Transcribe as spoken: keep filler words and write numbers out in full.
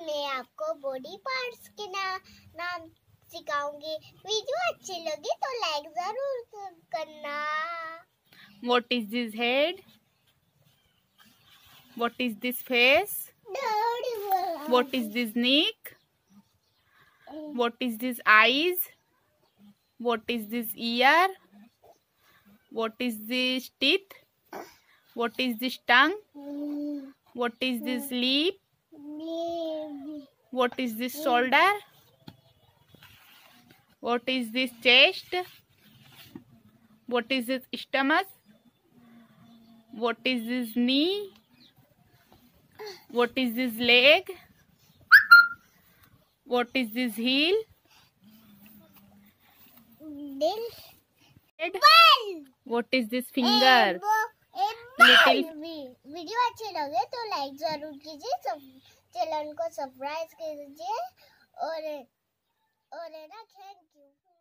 मैं आपको body parts के ना, नाम सिखाऊंगी। वीडियो अच्छी लगी तो लाइक जरूर करना। What is this head? What is this face? What is this neck? What is this eyes? What is this ear? What is this teeth? What is this tongue? What is this lip? What is this shoulder? What is this chest? What is this stomach? What is this knee? What is this leg? What is this heel? Head? What is this finger? Little. Video अच्छी लगे तो like जरूर कीजिए, channel को subscribe कीजिए और और है ना, थैंक यू।